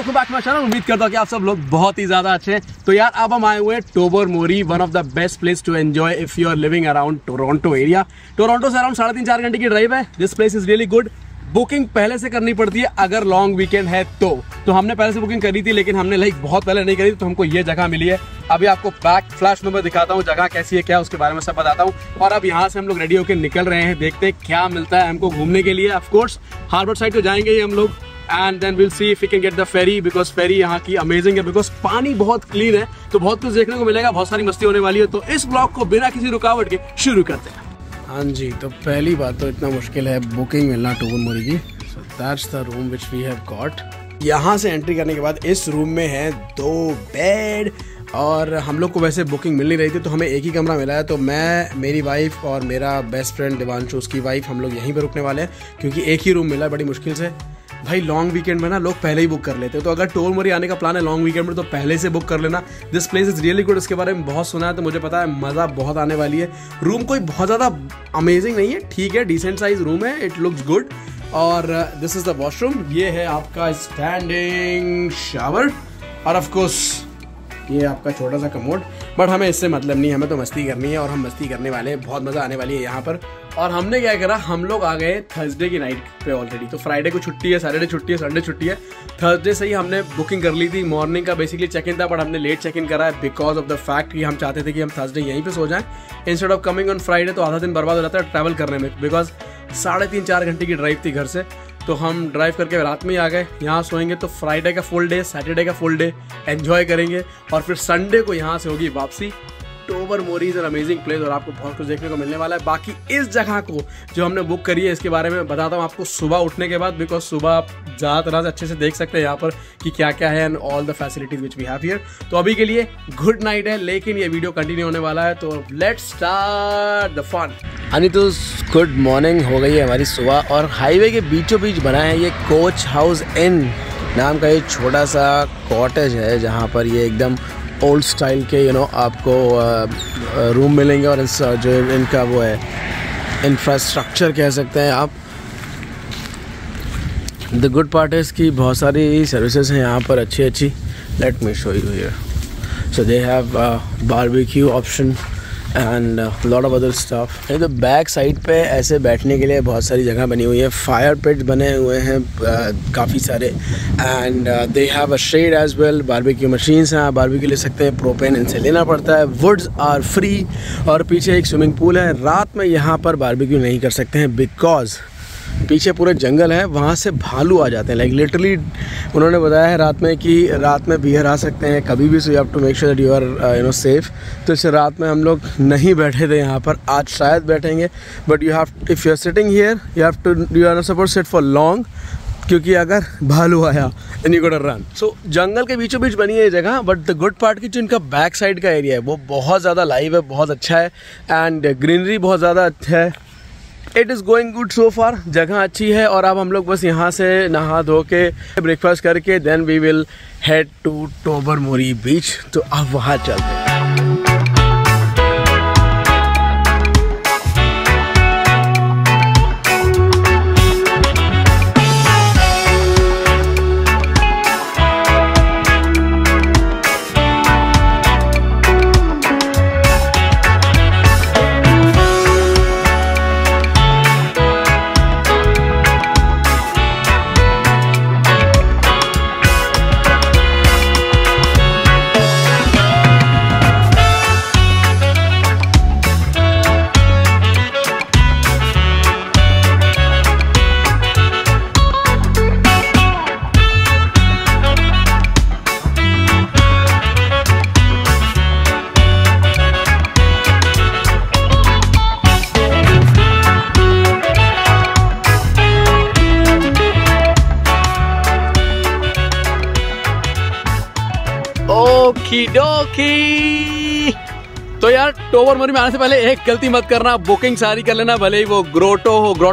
Welcome back to my channel. उम्मीद करता हूँ कि आप सब लोग बहुत ही ज्यादा अच्छे हैं। तो यार अब हम आए हुए हैं Tobermory, one of the best place to enjoy if you are living around Toronto area. Toronto से अराउंड 3.5-4 घंटे की ड्राइव है। This place is really good. Booking पहले से करनी पड़ती है अगर लॉन्ग वीकेंड है तो हमने पहले से बुकिंग करी थी, लेकिन हमने बहुत पहले नहीं करी, तो हमको ये जगह मिली है। अभी आपको बैक फ्लैश में दिखाता हूँ जगह कैसी है, क्या उसके बारे में सब बताता हूँ। और अब यहाँ से हम लोग रेडी होकर निकल रहे हैं, देखते हैं क्या मिलता है हमको घूमने के लिए। ऑफ कोर्स हार्बर साइड तो जाएंगे ही हम लोग, and then will see if we can get the ferry, because ferry यहाँ की अमेजिंग है, बिकॉज पानी बहुत क्लीन है, तो बहुत कुछ देखने को मिलेगा, बहुत सारी मस्ती होने वाली है। तो इस ब्लॉग को बिना किसी रुकावट के शुरू करते हैं। हाँ जी, तो पहली बात तो इतना मुश्किल है बुकिंग मिलना टोबरमोरी की। So that's the room which we have got. यहाँ से एंट्री करने के बाद इस रूम में है 2 बेड, और हम लोग को वैसे बुकिंग मिल नहीं रही थी, तो हमें एक ही कमरा मिला है। तो मैं, मेरी वाइफ और मेरा बेस्ट फ्रेंड दिवांशु, उसकी वाइफ, हम लोग यहीं पर रुकने वाले हैं, क्योंकि एक ही रूम मिला है बड़ी मुश्किल से। भाई लॉन्ग वीकेंड में ना लोग पहले ही बुक कर लेते हैं, तो अगर टोबरमोरी आने का प्लान है लॉन्ग वीकेंड में तो पहले से बुक कर लेना। This place is really good. इसके बारे में बहुत सुना है, तो मुझे पता है मज़ा बहुत आने वाली है। रूम कोई बहुत ज़्यादा अमेजिंग नहीं है, ठीक है, डिसेंट साइज रूम है, इट लुक्स गुड। और दिस इज द वॉशरूम। ये है आपका स्टैंडिंग शावर, और ऑफ कोर्स ये आपका छोटा सा कमोड। बट हमें इससे मतलब नहीं, हमें तो मस्ती करनी है, और हम मस्ती करने वाले हैं, बहुत मज़ा आने वाली है यहाँ पर। और हमने क्या करा, हम लोग आ गए थर्सडे की नाइट पे ऑलरेडी। तो फ्राइडे को छुट्टी है, सैटरडे छुट्टी है, संडे छुट्टी है। थर्सडे से ही हमने बुकिंग कर ली थी। मॉर्निंग का बेसिकली चेक इन था, बट हमने लेट चेक इन करा है बिकॉज ऑफ द फैक्ट कि हम चाहते थे कि हम थर्सडे यहीं पे सो जाएं instead of coming on Friday. तो आधा दिन बर्बाद हो जाता है ट्रैवल करने में, बिकॉज 3.5-4 घंटे की ड्राइव थी घर से। तो हम ड्राइव करके रात में ही आ गए, यहाँ सोएंगे। तो फ्राइडे का फुल डे, सैटरडे का फुल डे एंजॉय करेंगे, और फिर संडे को यहाँ से होगी वापसी। Tobermory is an amazing place, और आपको बहुत कुछ देखने को मिलने वाला है। बाकी इस जगह को जो हमने बुक करी है, इसके बारे में बताता हूँ आपको सुबह उठने के बाद, बिकॉज सुबह आप ज़्यादा तरह से अच्छे से देख सकते हैं यहाँ पर कि क्या क्या है, and all the facilities which we have here. तो अभी के लिए गुड नाइट है, लेकिन ये वीडियो कंटिन्यू होने वाला है, तो लेट्स स्टार्ट द फन। यानी तो गुड मॉर्निंग हो गई है हमारी सुबह, और हाईवे के बीचों बीच बना है ये कोच हाउस इन नाम का ये छोटा सा कॉटेज है, जहाँ पर ये एकदम ओल्ड स्टाइल के आपको रूम मिलेंगे। और इस जो इनका वो है इंफ्रास्ट्रक्चर कह सकते हैं आप। द गुड पार्ट है इसकी बहुत सारी सर्विसेज हैं यहाँ पर अच्छी। Let me show you here. So they have barbecue option and lot of other stuff. तो बैक साइड पे ऐसे बैठने के लिए बहुत सारी जगह बनी हुई है, फायर पिट बने हुए हैं काफ़ी सारे, and they have a shade as well. Barbecue machines हैं, बारबेक्यू ले सकते हैं, प्रोपेन इनसे लेना पड़ता है। वुड्स आर फ्री, और पीछे एक स्विमिंग पूल है। रात में यहाँ पर बारबेक्यू नहीं कर सकते हैं बिकॉज पीछे पूरे जंगल है, वहाँ से भालू आ जाते हैं। लाइक लिटरली उन्होंने बताया है रात में कि रात में बियर आ सकते हैं कभी भी, so you have to make sure that you are safe. तो इस रात में हम लोग नहीं बैठे थे यहाँ पर, आज शायद बैठेंगे, but you have, if you are sitting here you have to, you are not supposed sit for long, क्योंकि अगर भालू आया then you gotta run. So जंगल के बीचों बीच बनी है ये जगह, बट द गुड पार्ट की जो इनका बैक साइड का एरिया है वो बहुत ज़्यादा लाइव है, बहुत अच्छा है, एंड ग्रीनरी बहुत ज़्यादा अच्छा है। It is going good so far, जगह अच्छी है। और अब हम लोग बस यहाँ से नहा धो के ब्रेकफास्ट करके then we will head to Tobermory beach. तो अब वहाँ चलते हैं। ओकीडोकी। तो यार टोबरमोरी में आने से पहले एक गलती मत करना, बुकिंग सारी कर लेना, भले ही वो ग्रोटो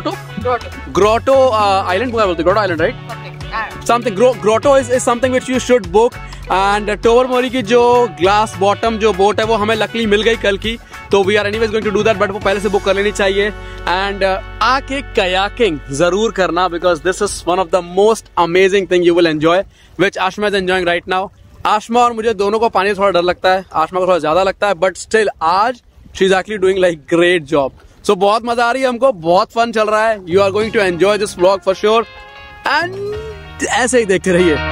आइलैंड बोलते, grotto island right, something grotto is something which you should book. And Tobermory की जो ग्लास बॉटम जो बोट है वो हमें लकली मिल गई कल की, तो we are anyways going to do that, but वो पहले से बुक कर लेनी चाहिए। एंड आके कयाकिंग जरूर करना, because this is one of the most amazing thing you will enjoy, which Aashma is enjoying right now. Aashma और मुझे दोनों को पानी थोड़ा डर लगता है, आशमा को थोड़ा ज्यादा लगता है, बट स्टिल आज she is actually doing like great job. So बहुत मजा आ रही है हमको, बहुत फन चल रहा है। You are going to enjoy this vlog for sure, and ऐसे ही देखते रहिए।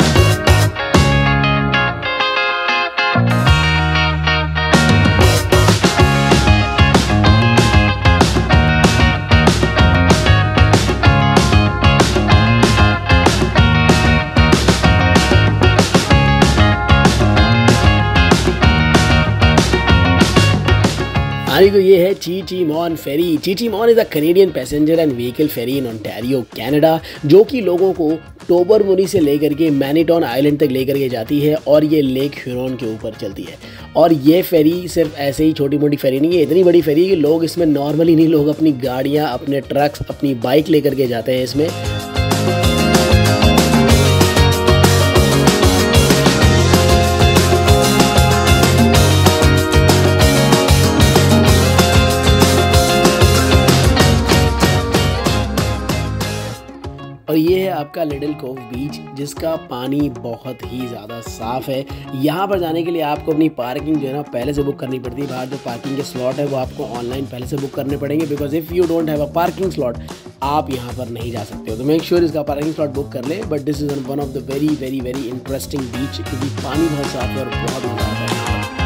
तो ये है ची ची मॉन ferry. Chi Cheemaun is a Canadian passenger and vehicle ferry in Ontario Canada, जो कि लोगों को टोबरमोरी से लेकर के मैनीटॉन आइलैंड तक लेकर के जाती है और ये लेक ह्यूरॉन के ऊपर चलती है। और ये फेरी सिर्फ ऐसे ही छोटी मोटी फेरी नहीं है, इतनी बड़ी फेरी कि लोग इसमें नॉर्मली नहीं, लोग अपनी गाड़ियाँ, अपने ट्रक्स, अपनी बाइक लेकर के जाते हैं इसमें। और ये है आपका लिटिल कोव बीच, जिसका पानी बहुत ही ज़्यादा साफ़ है। यहाँ पर जाने के लिए आपको अपनी पार्किंग जो है ना पहले से बुक करनी पड़ती है। बाहर जो पार्किंग के स्लॉट है वो आपको ऑनलाइन पहले से बुक करने पड़ेंगे, because if you don't have a parking slot आप यहाँ पर नहीं जा सकते हो। तो मेक श्योर इसका पार्किंग स्लॉट बुक कर ले। But this is one of the very very very interesting beach, क्योंकि पानी बहुत साफ है और बहुत मज़ा आता है।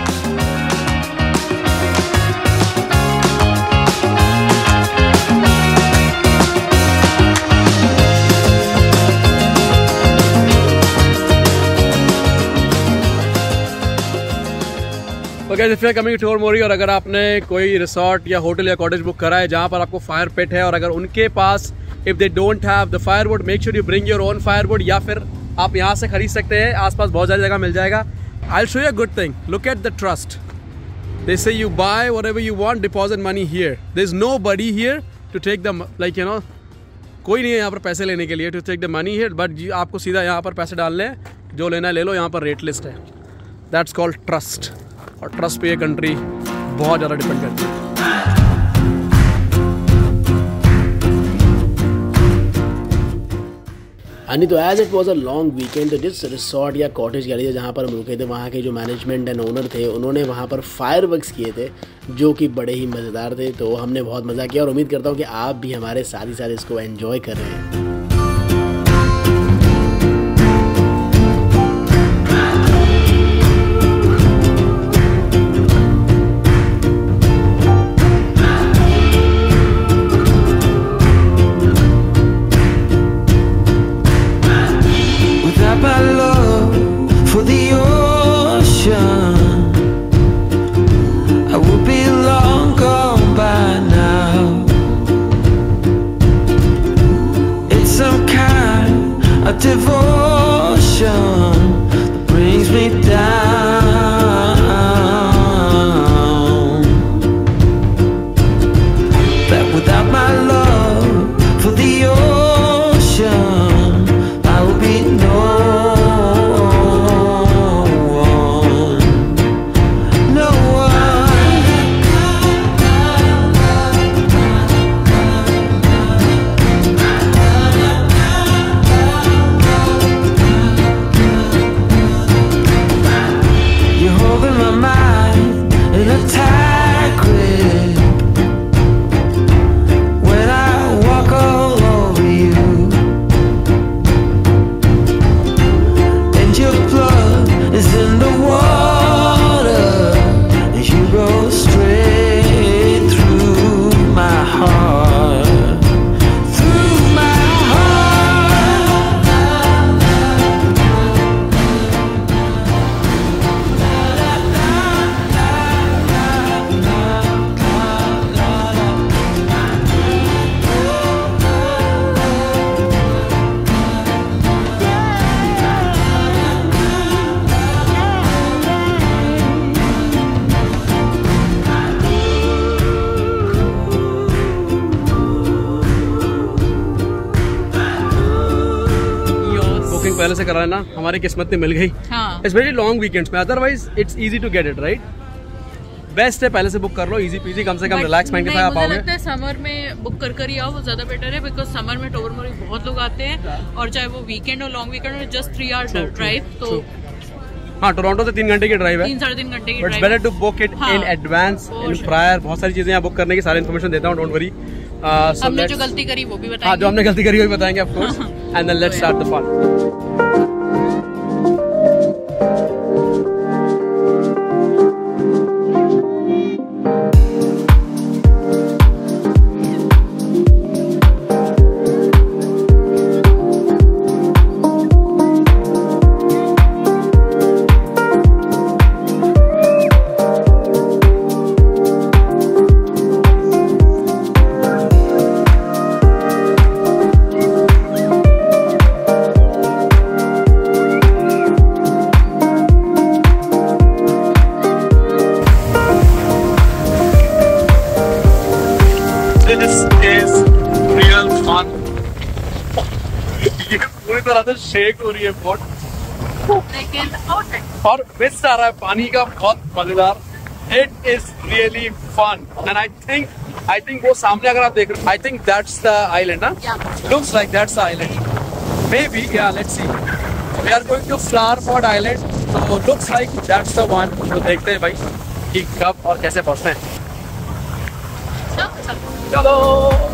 Okay, if you are coming to टोबरमोरी और अगर आपने कोई रिसोर्ट या होटल या कॉटेज बुक करा है जहाँ पर आपको फायर पिट है, और अगर उनके पास if they don't have the firewood, make sure you bring your own firewood, या फिर आप यहाँ से खरीद सकते हैं। आसपास बहुत सारी जगह मिल जाएगा। I will show you a good thing, look at the trust. They say you buy whatever you want, deposit money here, there is nobody here to take the, like you know, कोई नहीं है यहाँ पर पैसे लेने के लिए to take the money here, but आपको सीधा यहाँ पर पैसे डालने हैं, जो लेना है ले लो। यहाँ पर रेट लिस्ट है, दैट्स कॉल्ड ट्रस्ट। और ट्रस्ट पे ये कंट्री बहुत ज़्यादा डिपेंड करती है। यानी तो as it was a long weekend, तो जिस रिसोर्ट या कॉटेज गैलरी जहाँ पर हम रुके थे, वहाँ के जो मैनेजमेंट एंड ओनर थे, उन्होंने वहाँ पर फायरवर्क्स किए थे जो कि बड़े ही मज़ेदार थे। तो हमने बहुत मज़ा किया और उम्मीद करता हूँ कि आप भी हमारे साथ ही साथ इसको एंजॉय कर रहे हैं। Devotion that brings me down, that without my love for the ocean I would be no one, no पहले से करा है ना, हमारी किस्मत में मिल गई। हाँ। इट्स वेरी लॉन्ग वीकेंड्स में, otherwise it's easy to get it, right? Best है, पहले से बुक कर लो, इजी पीजी, कम से कम रिलैक्स माइंड के साथ आप आओगे। मुझे लगता है समर में बुक कर ही आओ, वो ज्यादा बेटर है, बिकॉज समर में टोबरमोरी बहुत लोग आते हैं, और चाहे वो वीकेंड और लॉन्ग वीकेंड हो, जस्ट 3 आवर्स ड्राइव, तो हाँ टोरंटो से 3 घंटे की ड्राइव है, 3-3.5 घंटे की but it's better to book it in advance, in prior. बहुत सारी चीजें यहाँ बुक करने की सारी इन्फॉर्मेशन देता हूँ, डोंट वरी। हमने जो गलती करी वो भी बताएंगे। हाँ, जो हमने गलती करी वो भी बताएंगे of course, and then let's start the fun. ये पूरी तरह से शेक हो रही है बोट, और मिस आ रहा है पानी का, बहुत मजेदार। It is really fun, and I think वो सामने अगर आप देख रहे हो, I think that's the island, looks like that's the island, may, be let's see, we are going to flower pot island, तो looks like that's the one. तो देखते हैं भाई कि कब और कैसे पहुंचते हैं। चलो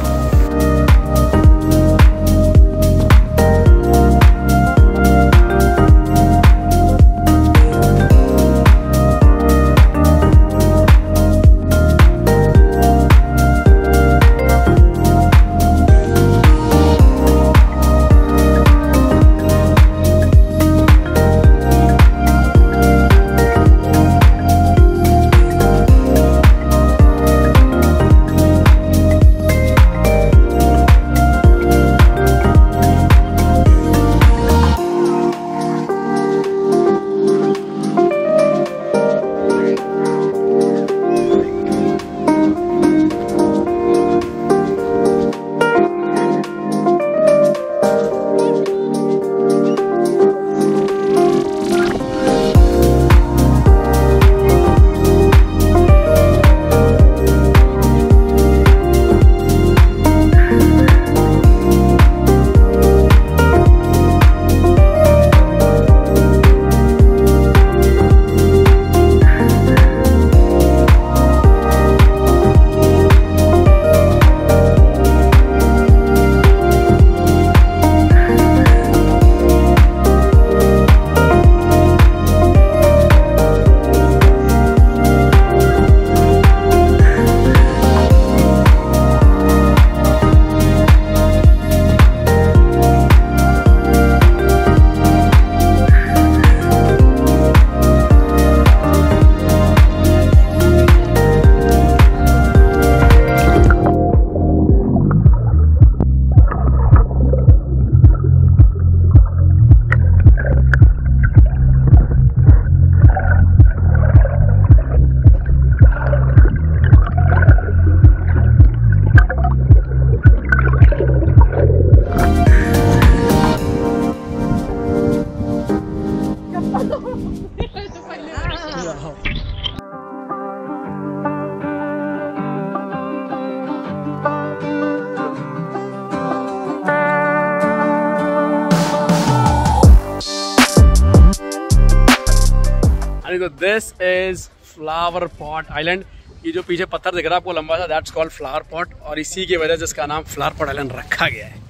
तो this is flower pot island. ये जो पीछे पत्थर दिख रहा है आपको लंबा सा, दैट्स कॉल्ड फ्लावर पॉट, और इसी की वजह से इसका नाम फ्लावर पॉट आइलैंड रखा गया है।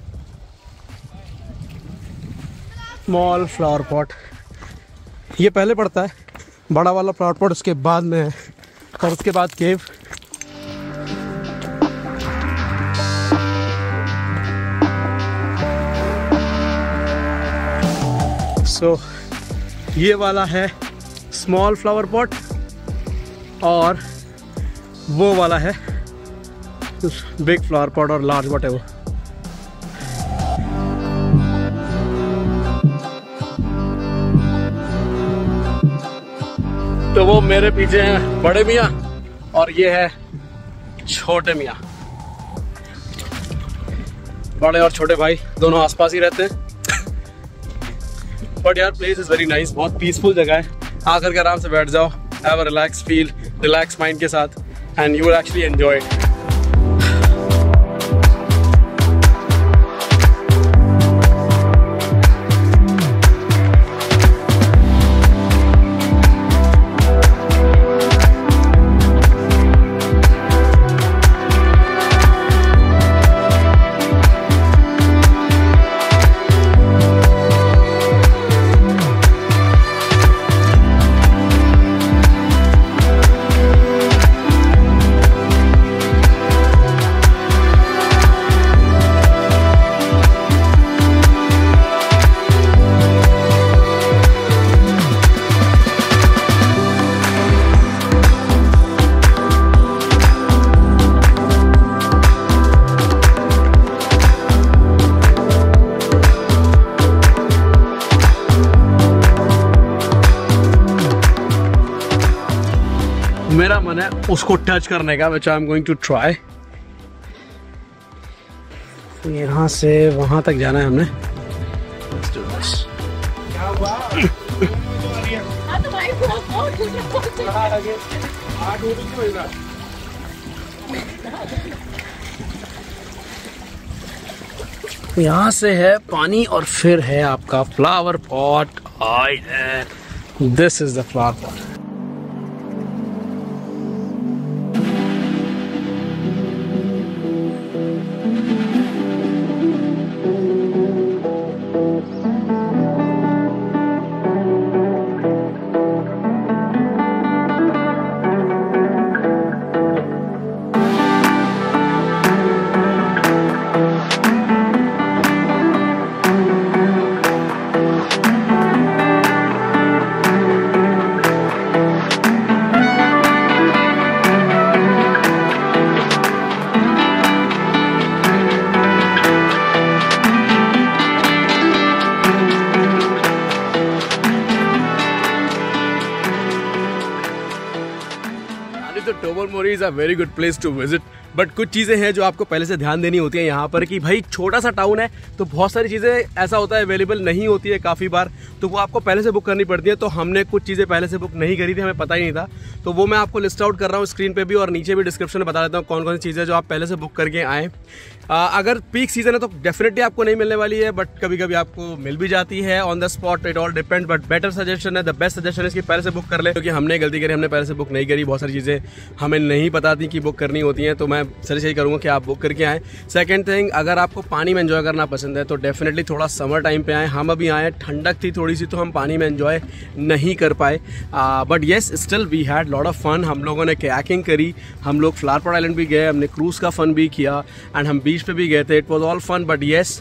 स्मॉल फ्लावर पॉट ये पहले पड़ता है, बड़ा वाला फ्लावर पॉट उसके बाद में है, और उसके बाद केव। सो ये वाला है स्मॉल फ्लावर पॉट, और वो वाला है बिग फ्लावर पॉट और लार्ज पॉट है वो। तो वो मेरे पीछे हैं बड़े मियाँ और ये है छोटे मियाँ। बड़े और छोटे भाई दोनों आसपास ही रहते हैं। बट यार प्लेस इज वेरी नाइस, बहुत पीसफुल जगह है, आकर के आराम से बैठ जाओ have a relax feel, relax mind के साथ, and you will actually enjoy it. मेरा मन है उसको टच करने का, which I am going to try। यहाँ से वहाँ तक जाना है हमने। यहाँ से है पानी और फिर है आपका flower pot. This is the flower pot. तो Tobermory is a very good place to visit, but कुछ चीज़ें हैं जो आपको पहले से ध्यान देनी होती है यहाँ पर कि भाई छोटा सा टाउन है तो बहुत सारी चीज़ें ऐसा होता है अवेलेबल नहीं होती है काफ़ी बार, तो वो आपको पहले से बुक करनी पड़ती है। तो हमने कुछ चीज़ें पहले से बुक नहीं करी थी, हमें पता ही नहीं था, तो वो मैं आपको लिस्ट आउट कर रहा हूँ स्क्रीन पे भी और नीचे भी डिस्क्रिप्शन में बता देता हूँ कौन कौन सी चीज़ें जो आप पहले से बुक करके आएँ। अगर पीक सीजन है तो डेफिनेटली आपको नहीं मिलने वाली है, बट कभी कभी आपको मिल भी जाती है on the spot, it all depend. But better suggestion है, द बेस्ट सजेशन है कि पहले से बुक कर ले, क्योंकि हमने गलती करी, हमने पहले से बुक नहीं करी, बहुत सारी चीज़ें हमें नहीं पता थी कि बुक करनी होती हैं, तो मैं सजेस्ट यही करूँगा कि आप बुक करके आएँ। सेकंड थिंग, अगर आपको पानी में एंजॉय करना पसंद है तो डेफिनेटली थोड़ा समर टाइम पे आए। हम अभी आए, ठंडक थी थोड़ी सी तो हम पानी में एंजॉय नहीं कर पाए, but yes still we had lot of fun. हम लोगों ने कयाकिंग करी, हम लोग फ्लावर पॉट आइलैंड भी गए, हमने क्रूज़ का फन भी किया एंड हम बीच पे भी गए थे। It was all fun, but yes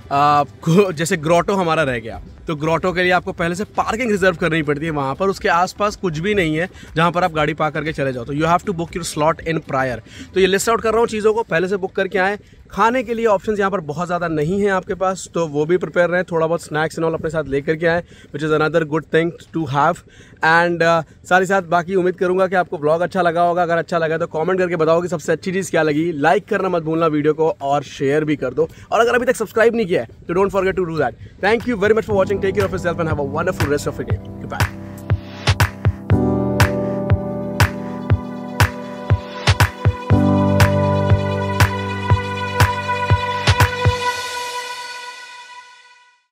जैसे ग्रोटो हमारा रह गया, तो ग्रोटो के लिए आपको पहले से पार्किंग रिजर्व करनी पड़ती है वहाँ पर, उसके आसपास कुछ भी नहीं है जहाँ पर आप गाड़ी पार्क करके चले जाओ, तो you have to book your slot in prior. तो ये लिस्ट आउट कर रहा हूँ चीज़ों को, पहले से बुक करके आएँ। खाने के लिए ऑप्शंस यहाँ पर बहुत ज़्यादा नहीं है आपके पास, तो वो भी प्रिपेयर रहें, थोड़ा बहुत स्नैक्स एंड ऑल अपने साथ लेकर के आएँ, which is another good thing to have. And साथ ही साथ बाकी उम्मीद करूँगा कि आपको ब्लॉग अच्छा लगा होगा। अगर अच्छा लगा तो कमेंट करके बताओ कि सबसे अच्छी चीज़ क्या लगी। लाइक करना मत भूलना वीडियो को और शेयर भी कर दो, और अगर अभी तक सब्सक्राइब नहीं किया है तो don't forget to do that. Thank you very much for watching, take care of yourself and have a wonderful rest of the day. Good bye.